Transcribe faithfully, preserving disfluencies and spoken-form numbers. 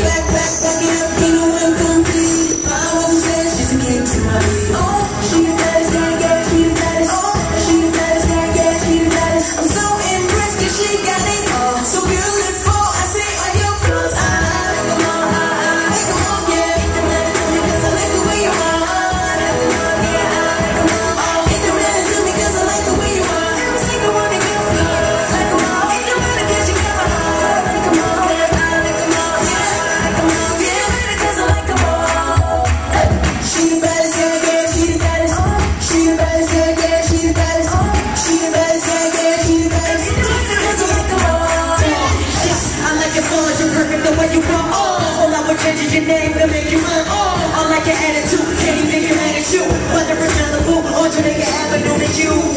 back, back, back it up, you know I'm complete. I wasn't saying she's a king to my beat. Oh, she the baddest, yeah, yeah, she the baddest. Oh, she the baddest, yeah, yeah, she the baddest. I'm so impressed 'cause she got it all. So beautiful, I say on your clothes. I come on, I, I, come on, yeah. Because I like the way you are. Come on, yeah, I, come on. Oh, hit the rhythm to me 'cause I like the way you are. Every single word that you feel. Like, come on, hit the rhythm 'cause you got my heart. Like, come on, yeah, I, come on, yeah, come on, yeah. Because I like them all. Hey, she the baddest, yeah, yeah, she the baddest. She the baddest, yeah, yeah, she the baddest. She the baddest, yeah, yeah, she the baddest. Because I like them all. Yeah, I like your flaws, you're perfect the way you want. Oh, all I would change is your name to make you mine. Oh, I like your attitude, can't even get mad at you. Whether it's Malibu or Jamaica Avenue to you.